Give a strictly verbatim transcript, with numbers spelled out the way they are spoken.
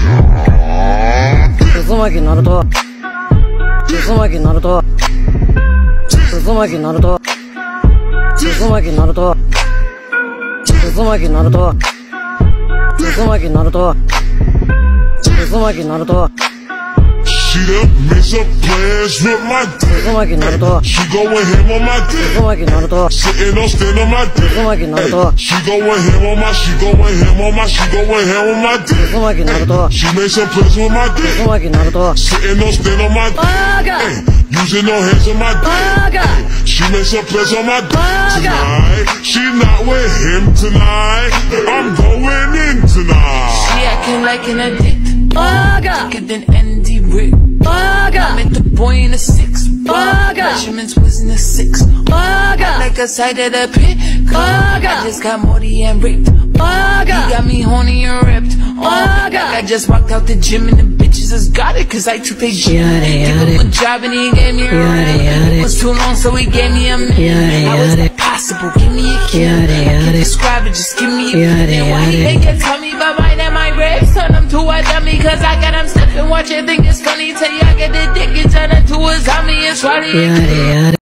Uzumaki naruto. Uzumaki naruto. Uzumaki naruto. Uzumaki naruto. Uzumaki naruto. Uzumaki naruto. Uzumaki naruto. She done mess up plans with my dick. Uzumaki naruto. She goin' ham on my dick. Uzumaki naruto. Sitting on stand on my dick. Uzumaki naruto. She goin' ham on my, she goin' ham on my, she goin' ham on my dick. Uzumaki naruto. She made some plans with my dick. Uzumaki naruto. Sitting on stand on my dick. Ay, using no hands on my dick. Ay, she made some plans on my dick tonight. She not with him tonight. I'm going in tonight. She acting like an addict. Thicker than Andy Rick. I met the boy in a six. Measurements was in a six. Like a side of the pit. I just got Morty and ripped. He got me horny and ripped. I just walked out the gym and the bitches just got it. Cause I took they gym. Give him a job and he gave me a ride. It was too long so he gave me a minute. How is that possible? Give me a kid. I can describe it, just give me a minute. Why he make it tell me about mine and my ribs? Turn them to a dummy cause I got him slipping. Watch it, think it's funny till y'all get the dick and turn it to a zombie. It's funny.